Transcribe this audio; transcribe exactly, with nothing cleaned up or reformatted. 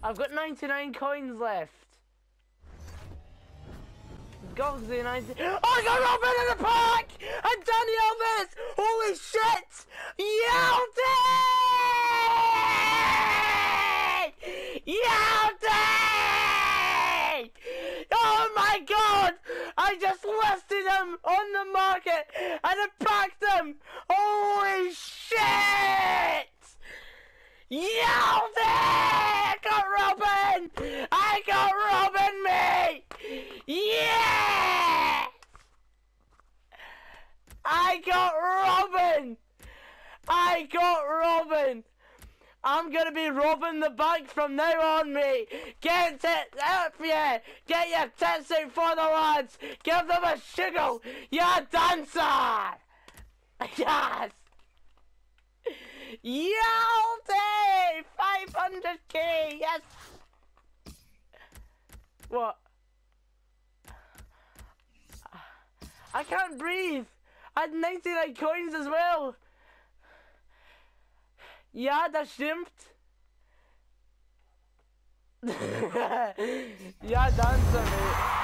I've got ninety-nine coins left. Go to the ninety. Oh, I got Robin in the park! And Danny Elvis! Holy shit! Yelty! Yelty! Oh my god! I just listed them on the market and I packed them! Holy shit! Yelty! I got Robin! I got Robin, mate! Yeah! I got Robin! I got Robin! I'm gonna be robbing the bank from now on, mate! Get it up, yeah! Get your tits out for the lads! Give them a shiggle! You're a dancer! Yes! Yalty! five hundred K! Yes! What? I can't breathe! I had ninety-nine coins as well! Ja, das stimmt! Ja, danke, mate.